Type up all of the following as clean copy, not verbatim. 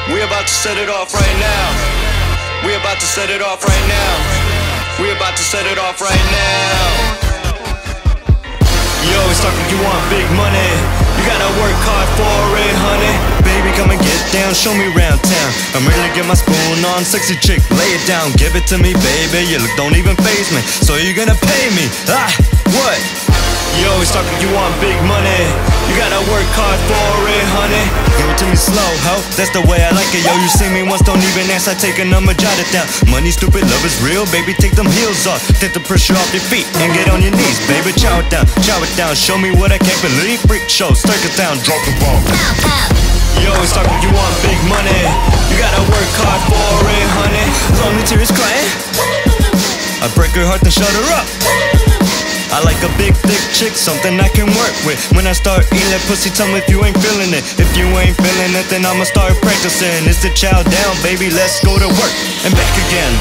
We about to set it off right now. We about to set it off right now. We about to set it off right now. You always talking you want big money. You gotta work hard for it, honey. Baby, come and get down, show me round town. I'm ready to get my spoon on, sexy chick, lay it down. Give it to me, baby, your look don't even faze me. So you're gonna pay me, what? You always talking you want big money. You gotta work hard for it, honey. Give it to me slow, ho, that's the way I like it. Yo, you see me once, don't even ask, I take a number, jot it down. Money stupid, love is real, baby, take them heels off. Take the pressure off your feet and get on your knees, baby, chow it down, show me what I can't believe. Freak show, circus down, drop the bomb. You always talking you want big money. You gotta work hard for it, honey. Lonely tears crying, I break her heart then shut her up. I like a big, thick chick, something I can work with. When I start eating that pussy, tell me if you ain't feeling it. If you ain't feeling it, then I'ma start practicing. It's the chow down, baby, let's go to work and back again.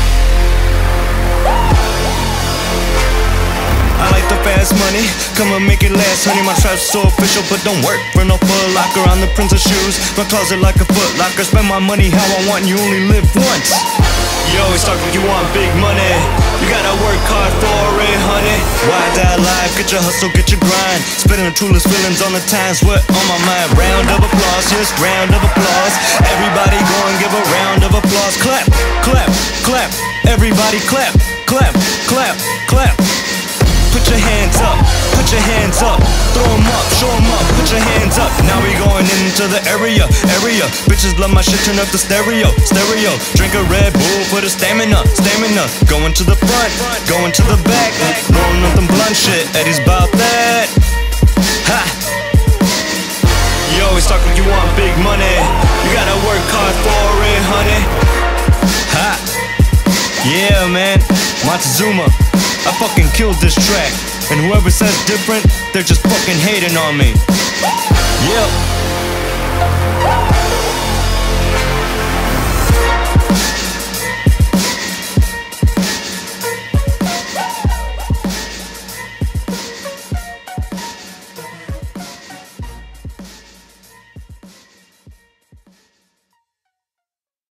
I like the fast money, come and make it last, honey. My trap's so official, but don't work for no Foot Locker. I'm the prince of shoes, my closet like a Foot Locker. Spend my money how I want, you only live once. You always talking you want big money. You gotta work hard for it, honey. Why die live? Get your hustle, get your grind. Spitting the truest feelings on the times what on my mind. Round of applause, yes, round of applause. Everybody go and give a round of applause. Clap, clap, clap. Everybody clap, clap, clap, clap. Put your hands up, put your hands up. Throw them up, show them up, put your hands up. Now we going into the area. Bitches love my shit, turn up the stereo. Drink a Red Bull for the stamina. Going to the front, going to the back. Rolling up them blunt shit, Eddie's bout that. Ha! You always talking you want big money. You gotta work hard for it, honey. Ha! Yeah, man, Montezuma, I fucking killed this track. And whoever says different, they're just fucking hating on me. Yep.